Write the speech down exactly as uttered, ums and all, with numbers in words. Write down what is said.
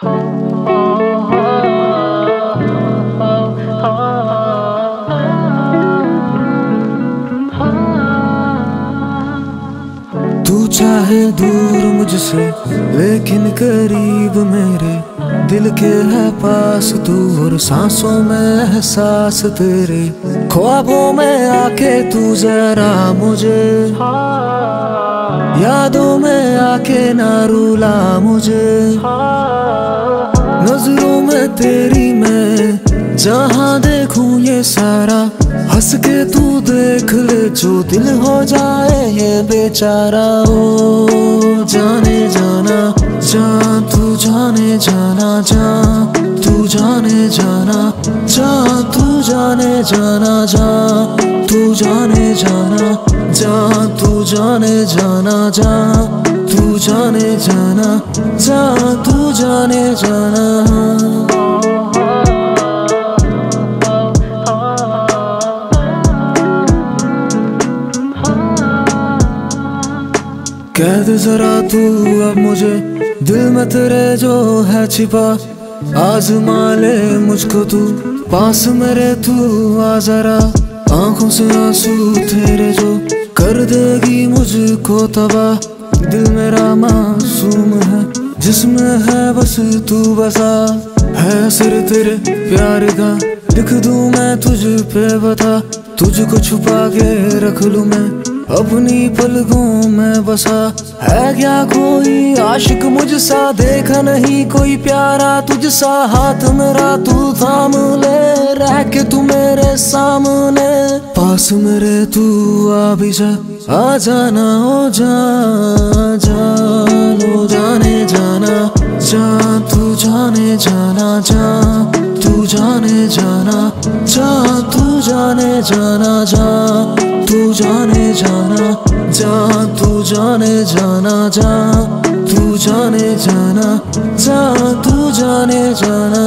तू चाहे दूर मुझसे लेकिन करीब मेरे दिल के है पास तू, और सांसों में एहसास तेरे। ख्वाबों में आके तू जरा मुझे, यादों में आके ना रुला मुझे। नजरों में तेरी मैं जहाँ देखूं ये सारा, हंस के तू देख ले जो दिल हो जाए ये बेचारा। ओ जाने जाना जा, तू जाने जाना जा, तू जाने जाना जा, तू जाने जाना जा, तू जाने जाना जा, तू जाने जाना जा, तू जाने जाना जा, तू जाने जाना। कह दे जरा तू अब मुझे, दिल में तेरे जो है छिपा, आजमा ले मुझको तू, पास मेरे तू आ जरा। आंखों से आंसू तेरे जो कर देगी मुझको तबाह, दिल मेरा मासूम है जिसमें है बस तू बसा। है असर तेरे प्यार का लिख दूं मैं तुझ पे बता, तुझको छुपा के रख लूं मैं अपनी पलकों में बसा। है क्या कोई आशिक मुझसा, देखा नहीं कोई प्यारा तुझसा, हाथ मेरा तू थाम ले रह के तू मेरे सामने। पास मेरे तू आ भी जा, आ जाना ओ जा जा, लो जाने जाना जा, तू जाने जाना जा, तू जाने जाना जा, तू जाने जाना जा, तू जाने जाना जा, तू जाने जाना जा, तू जाने जाना जा, तू जाने जाना।